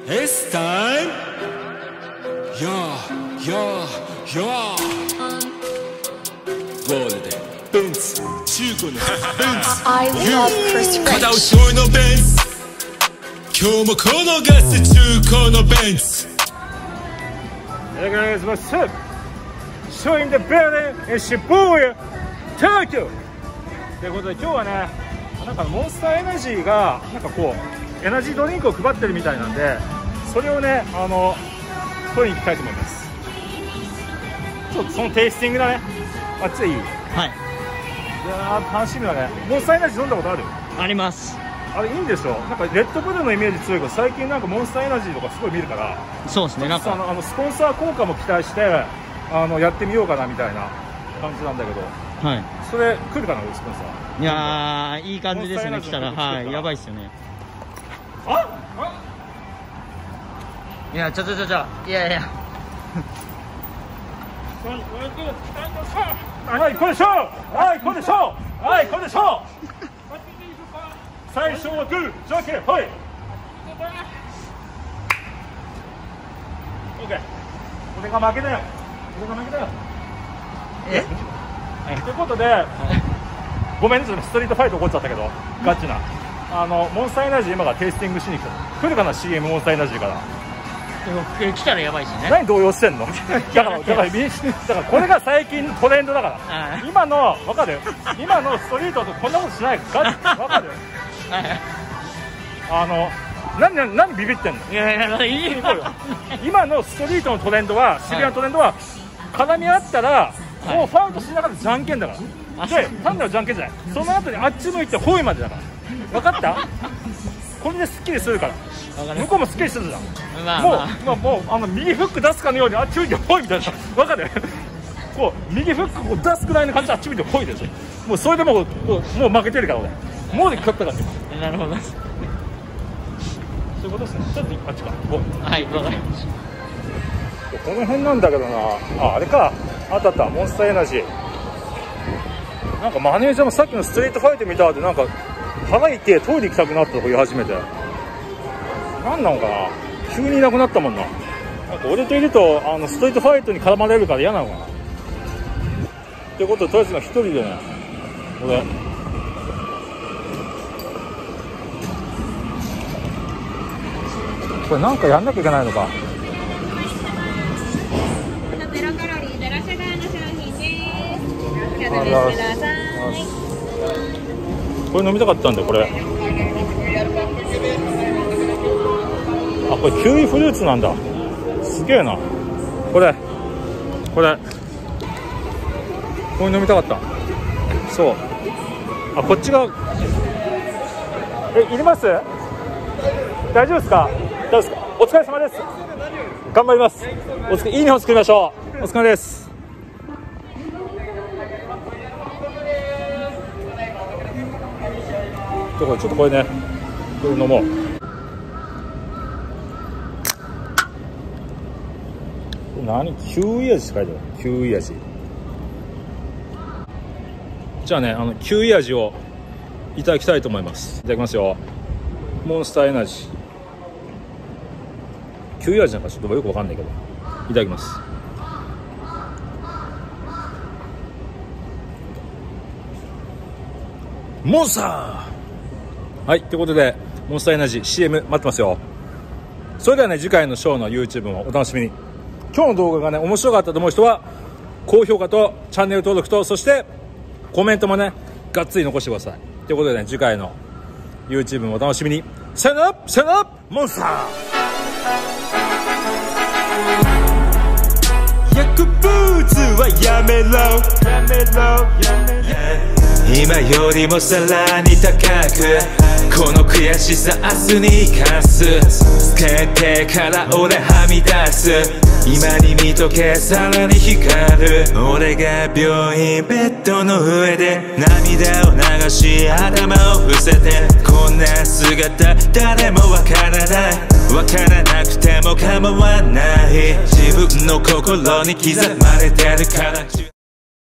It's time. Yeah, yeah, yeah. ゴールデンベンツ、中古のベンツ。 I love Chris 片 French. 後ろのベンツ。今日もこのガス中古のベンツ。 Hey guys, what's up? Showing the building in Shibuya, Tokyo. ということで今日はね、なんかモンスターエナジーがなんかこうエナジードリンクを配ってるみたいなんで、それをね取りに行きたいと思います。ちょっとそのテイスティングだね。あっちでいい？ はい。 いやー楽しみだね。モンスターエナジー飲んだことある？ あります。 あれいいんでしょ？なんかレッドブルのイメージ強いけど、最近なんかモンスターエナジーとかすごい見るから、 そうですね。なんかスポンサー効果も期待してやってみようかなみたいな感じなんだけど、 はい。 それ来るかな、スポンサー。 いやーいい感じですね。来たらはいやばいっすよね。いやちょいやはいこれでしょう。はいこれでしょう。はいこれでしょう。最初はグーじゃんけんはい。オッケー。俺が負けだよ。俺が負けだよ。ということで、ごめんね、ちょっとストリートファイト起こっちゃったけど、ガチなモンスターエナジー今からテイスティングしに来た。来るかな CM モンスターエナジーから。 来たらやばいっすね。 何動揺してんの？だからこれが最近のトレンドだから。今の分かる？今のストリートとこんなことしないから分かる？何ビビってんの？ いやいいよ。 今のストリートのトレンドは、渋谷のトレンドは絡み合ったらもうファウトしながらじゃんけんだから。で単なるじゃんけんじゃない。その後にあっち向いてホイまでだから。分かった？これですっきりするから。向こうもすっきりするじゃん。もう右フック出すかのようにあっち向いてホイみたいな。分かる？こう右フックを出すくらいの感じであっち向いてホイでしょ。もうそれでもう負けてるから俺。もうで勝ったから。 なるほど。 そういうことですね。ちょっとあっちか。 はいわかりました。 この辺なんだけどな。あれか。あったモンスターエナジー。なんかマネージャーもさっきのストリートファイト見た後でなんか腹痛いトイレ行きたくなったとか言い始めて。なんなのかな。急にいなくなったもんな。なんか俺といるとストリートファイトに絡まれるから嫌なのかな。ってことでとりあえず一人でね。俺。これなんかやんなきゃいけないのか。 0カロリー、0シュガーの商品です。お食べください。 これ飲みたかったんだよこれ。あ、これキウイフルーツなんだ。すげえな。これ飲みたかった。そう。あ、こっちがいります？大丈夫ですか？どうですか？お疲れ様です。頑張ります。いい日本作りましょう。お疲れです。ちょっとこれね、これ飲もう。何？キウイ味って書いてある。キウイ味。じゃあね、キウイ味をいただきたいと思います。いただきますよ。モンスターエナジー。キウイ味なんかちょっとよくわかんないけど、いただきます。モンスター。はい、ということでモンスターエナジー CM 待ってますよ。それではね、次回のショーの YouTube もお楽しみに。今日の動画がね面白かったと思う人は高評価とチャンネル登録と、そしてコメントもねがっつり残してください。ということでね、次回の YouTube もお楽しみに。さよならさよならモンスター。 薬物はやめろ今よりもさらに高く、この悔しさ明日に生かす。つけてから俺はみ出す。今に見とけさらに光る。俺が病院ベッドの上で涙を流し頭を伏せて、こんな姿誰もわからない。わからなくても構わない。自分の心に刻まれてるから。